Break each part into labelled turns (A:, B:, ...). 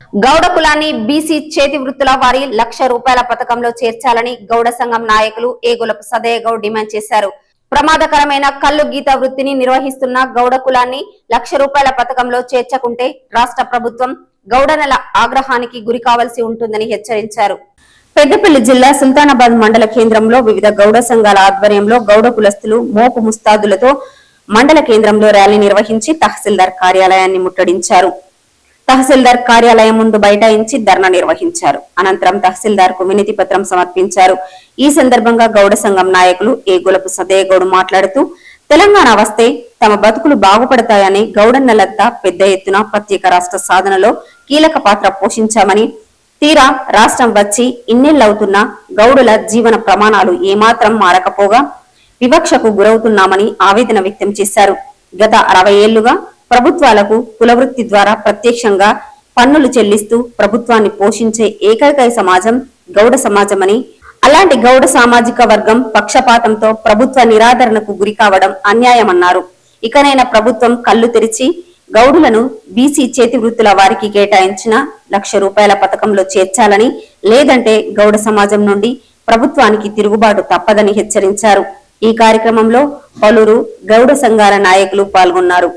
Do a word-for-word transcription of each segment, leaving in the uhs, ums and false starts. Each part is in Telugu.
A: గౌడ కులాన్ని బీసీ చేతి వృత్తుల వారి లక్ష రూపాయల పథకంలో చేర్చాలని గౌడ సంఘం నాయకులు ఏగులపు సదయ్య గౌడ్ డిమాండ్ చేశారు. ప్రమాదకరమైన కల్లు గీత వృత్తిని నిర్వహిస్తున్న గౌడ కులాన్ని లక్ష రూపాయల పథకంలో చేర్చకుంటే రాష్ట్ర ప్రభుత్వం గౌడనల ఆగ్రహానికి గురి కావాల్సి ఉంటుందని హెచ్చరించారు. పెద్దపల్లి జిల్లా సుల్తానాబాద్ మండల కేంద్రంలో వివిధ గౌడ సంఘాల ఆధ్వర్యంలో గౌడ కులస్తులు మోపు ముస్తాదులతో మండల కేంద్రంలో ర్యాలీ నిర్వహించి తహసీల్దార్ కార్యాలయాన్ని ముట్టడించారు. తహసీల్దార్ కార్యాలయం ముందు బైఠాయించి ధర్నా నిర్వహించారు. అనంతరం తహసీల్దార్ కు వినతి పత్రం సమర్పించారు. ఈ సందర్భంగా గౌడ సంఘం నాయకులు ఏగులపు సదయ్య గౌడ్ మాట్లాడుతూ తెలంగాణ వస్తే తమ బతుకులు బాగుపడతాయని గౌడన్నలంతా పెద్ద ఎత్తున ప్రత్యేక రాష్ట్ర సాధనలో కీలక పాత్ర పోషించామని, తీరా రాష్ట్రం వచ్చి ఇన్నేళ్లవుతున్నా గౌడుల జీవన ప్రమాణాలు ఏమాత్రం మారకపోగా వివక్షకు గురవుతున్నామని ఆవేదన వ్యక్తం చేశారు. గత అరవై ఏళ్లుగా ప్రభుత్వాలకు కులవృత్తి ద్వారా ప్రత్యక్షంగా పన్నులు చెల్లిస్తూ ప్రభుత్వాన్ని పోషించే ఏకైక సమాజం గౌడ సమాజమని, అలాంటి గౌడ సామాజిక వర్గం పక్షపాతంతో ప్రభుత్వ నిరాదరణకు గురి కావడం అన్యాయమన్నారు. ఇకనైనా ప్రభుత్వం కళ్లు తెరిచి గౌడులను బీసీ చేతి వృత్తుల వారికి కేటాయించిన లక్ష రూపాయల పథకంలో చేర్చాలని, లేదంటే గౌడ సమాజం నుండి ప్రభుత్వానికి తిరుగుబాటు తప్పదని హెచ్చరించారు. ఈ కార్యక్రమంలో పలువురు గౌడ సంఘాల నాయకులు పాల్గొన్నారు.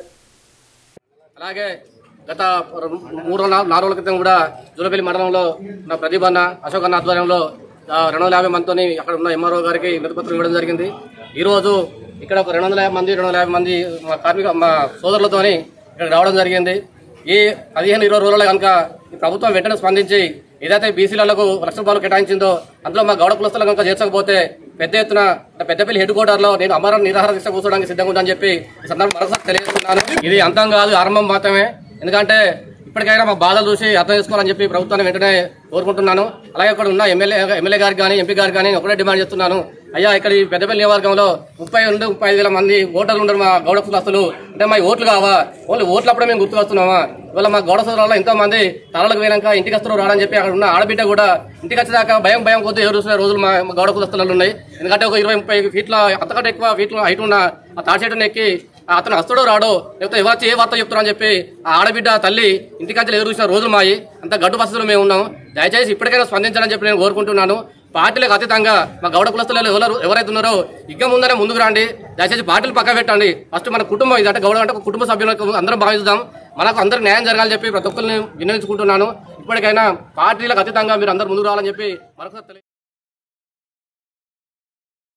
B: అలాగే గత మూడు నాలుగు రోజుల క్రితం కూడా జూలపల్లి మండలంలో నా ప్రదీప్ అన్న అశోక్ అన్న ఆధ్వర్యంలో రెండు వందల యాభై మందితో అక్కడ ఉన్న ఎంఆర్ఓ గారికి వినతిపత్రం ఇవ్వడం జరిగింది. ఈ రోజు ఇక్కడ ఒక రెండు వందల యాభై మంది రెండు వందల యాభై మంది మా కార్మిక మా సోదరులతోని ఇక్కడ రావడం జరిగింది. ఈ పదిహేను ఇరవై రోజుల్లో కనుక ప్రభుత్వం వెంటనే స్పందించి ఏదైతే బీసీలకు లక్ష రూపాయలు కేటాయించిందో అందులో మా గౌడ కులస్తులు కనుక చేర్చకపోతే పెద్ద ఎత్తున పెద్దపల్లి హెడ్ క్వార్టర్ లో నేను అమర నిరాహార దీక్ష కూర్చోడానికి సిద్ధంగా ఉందని చెప్పి ఈ సందర్భం మరొకసారి తెలియజేస్తున్నాను. ఇది అంతం కాదు, ఆరంభం మాత్రమే. ఎందుకంటే ఇప్పటికైనా మా బాధలు చూసి అర్థం చేసుకోవాలని చెప్పి ప్రభుత్వాన్ని వెంటనే కోరుకుంటున్నాను. అలాగే ఇక్కడ ఉన్న ఎమ్మెల్యే ఎమ్మెల్యే గారికి కానీ ఎంపీ గారికి కానీ ఒకటే డిమాండ్ చేస్తున్నాను. అయ్యా, ఇక్కడ ఈ పెద్దపల్లి నియోజకవర్గంలో ముప్పై నుండి ముప్పై ఐదు వేల మంది ఓటర్లు ఉండరు మా గౌడ కులస్తులు. అంటే మా ఓట్లు కావా? ఓన్లీ ఓట్లప్పుడే మేము గుర్తు వస్తున్నామా? ఇవాళ మా గౌడ సోదరులలో ఎంతో మంది తరలకు పోయినాక ఇంటికి వస్తారు రాడని చెప్పి అక్కడ ఉన్న ఆడబిడ్డ కూడా ఇంటికి వచ్చేదాకా భయం భయం కొద్దిగా ఎదురు చూసిన రోజులు మా గౌడ కులస్తులలో ఉన్నాయి. ఎందుకంటే ఒక ఇరవై ముప్పై ఫీట్ల అంతకంటే ఎక్కువ ఫీట్ల హైట్ ఉన్న ఆ తాడి చెట్టును ఎక్కి అతను వస్తాడో రాడో, లేకపోతే ఎవరు ఏ వార్త చెప్తారని చెప్పి ఆ ఆడబిడ్డ తల్లి ఇంటికంచెలు ఎదురు చూసిన రోజులు మాయి. అంత గడ్డు పరిస్థితులు మేము ఉన్నాం. దయచేసి ఇప్పటికైనా స్పందించాలని చెప్పి నేను కోరుకుంటున్నాను. పార్టీలకు అతీతంగా మా గౌడ కులస్తులు ఎవరు ఎవరైతే ఉన్నారో ఇక ముందరే ముందుకు రండి. దయచేసి పార్టీలు పక్క పెట్టండి. ఫస్ట్ మన కుటుంబం ఇది, అంటే గౌడ అంటే కుటుంబ సభ్యులకు అందరం భావిస్తాం. మనకు అందరికి న్యాయం జరగాలని చెప్పి ప్రతి ఒక్కరిని వినియోగించుకుంటున్నాను. ఇప్పటికైనా పార్టీలకు అతీతంగా మీరు అందరూ ముందుకు రావాలని చెప్పి మరొకసారి